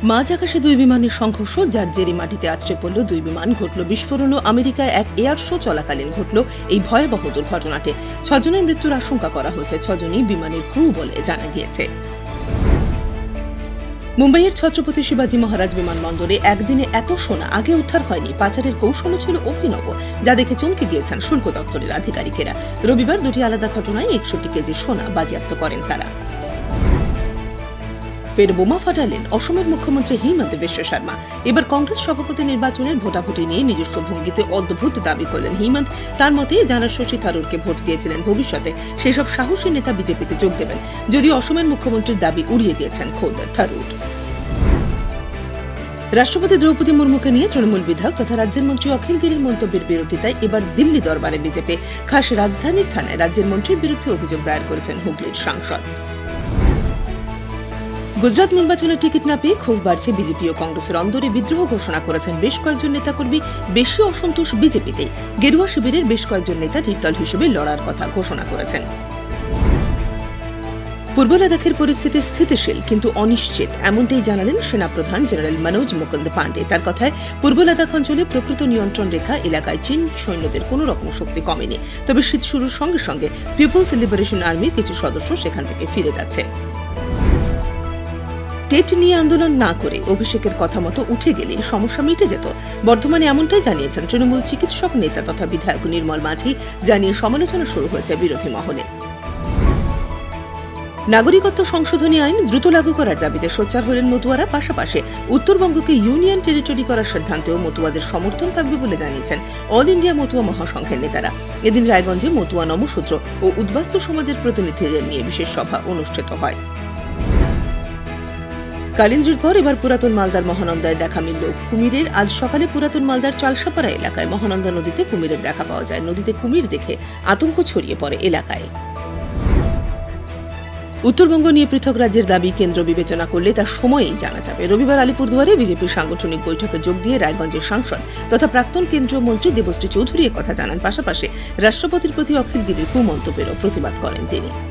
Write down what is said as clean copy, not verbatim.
মাঝ আকাশে দুই বিমানের সংঘর্ষ, যার জেরে মাটিতে আছড়ে পড়ল দুই বিমান। ঘটল বিস্ফোরণ। আমেরিকায় এক এয়ার শো চলাকালীন ঘটল এই ভয়াবহ দুর্ঘটনাটি। 6 জনের মৃত্যুর আশঙ্কা করা হচ্ছে। 6 জনই বিমানের ক্রু বলে জানা গিয়েছে। মুম্বাইয়ের ছত্রপতি শিবাজি মহারাজ বিমানবন্দরে একদিনে এত সোনা আগে উদ্ধার হয়নি। পাচারের কৌশল ছিল অভিনব, যা দেখে চমকে গিয়েছেন শুল্ক দপ্তরের আধিকারিকেরা। রবিবার দুটি আলাদা ঘটনায় 61 কেজি সোনা বাজেয়াপ্ত করেন তারা। ফের বোমা ফাটালেন অসমের মুখ্যমন্ত্রী হিমন্ত বিশ্ব শর্মা। এবার কংগ্রেস সভাপতি নির্বাচনের ভোটাভুটি নিয়ে নিজস্ব ভঙ্গিতে অদ্ভুত দাবি করলেন হিমন্ত। তার মতে, যারা শশী থারুরকে ভোট দিয়েছিলেন, ভবিষ্যতে সেসব সাহসী নেতা বিজেপিতে যোগ দেবেন। যদিও অসমের মুখ্যমন্ত্রীর দাবি উড়িয়ে দিয়েছেন খোদ থারুর। রাষ্ট্রপতি দ্রৌপদী মুর্মুকে নিয়ে তৃণমূল বিধায়ক তথা রাজ্যের মন্ত্রী অখিল গিরির মন্তব্যের বিরোধিতায় এবার দিল্লি দরবারে বিজেপি। খাস রাজধানীর থানায় রাজ্যের মন্ত্রীর বিরুদ্ধে অভিযোগ দায়ের করেছেন হুগলির সাংসদ। গুজরাট নির্বাচনে টিকিট না পেয়ে ক্ষোভ বাড়ছে বিজেপি ও কংগ্রেসের অন্দরে। বিদ্রোহ ঘোষণা করেছেন বেশ কয়েকজন নেতাকর্মী। বেশি অসন্তোষ বিজেপিতে। গেরুয়া শিবিরের বেশ কয়েকজন নেতা নির্দল হিসেবে লড়ার কথা ঘোষণা করেছেন। পূর্ব লাদাখের পরিস্থিতি স্থিতিশীল কিন্তু অনিশ্চিত, এমনটাই জানালেন সেনাপ্রধান জেনারেল মনোজ মুকুন্দ পান্ডে। তার কথায়, পূর্ব লাদাখ অঞ্চলে প্রকৃত নিয়ন্ত্রণ রেখা এলাকায় চীন সৈন্যদের কোন রকম শক্তি কমেনি। তবে শীত শুরুর সঙ্গে সঙ্গে পিপলস লিবারেশন আর্মির কিছু সদস্য সেখান থেকে ফিরে যাচ্ছে। টেট নিয়ে আন্দোলন না করে অভিষেকের কথা মতো উঠে গেলে সমস্যা মিটে যেত। বর্ধমানে এমনটাই জানিয়েছেন তৃণমূল চিকিৎসক নেতা তথা বিধায়ক নির্মল মাঝি, জানিয়ে সমালোচনা শুরু হয়েছে বিরোধী মহলে। নাগরিকত্ব সংশোধনী আইন দ্রুত লাগু করার দাবিতে সোচ্চার হলেন মতুয়ারা। পাশাপাশি উত্তরবঙ্গকে ইউনিয়ন টেরিটরি করার সিদ্ধান্তেও মতুয়াদের সমর্থন থাকবে বলে জানিয়েছেন অল ইন্ডিয়া মতুয়া মহাসংঘের নেতারা। এদিন রায়গঞ্জে মতুয়া নমশূদ্র ও উদ্বাস্তু সমাজের প্রতিনিধিদের নিয়ে বিশেষ সভা অনুষ্ঠিত হয়। কালিন্দ্রির পর এবার পুরাতন মালদার মহানন্দায় দেখা মিলল কুমিরের। আজ সকালে পুরাতন মালদার চালসাপাড়া এলাকায় মহানন্দা নদীতে কুমিরের দেখা পাওয়া যায়। নদীতে কুমির দেখে আতঙ্ক ছড়িয়ে পড়ে এলাকায়। উত্তরবঙ্গ নিয়ে পৃথক রাজ্যের দাবি কেন্দ্র বিবেচনা করলে তা সময়েই জানা যাবে। রবিবার আলিপুরদুয়ারে বিজেপির সাংগঠনিক বৈঠকে যোগ দিয়ে রায়গঞ্জের সাংসদ তথা প্রাক্তন কেন্দ্রীয় মন্ত্রী দেবশ্রী চৌধুরী কথা জানান। পাশাপাশি রাষ্ট্রপতির প্রতি অখিল গিরির কুমন্তব্যেরও প্রতিবাদ করেন তিনি।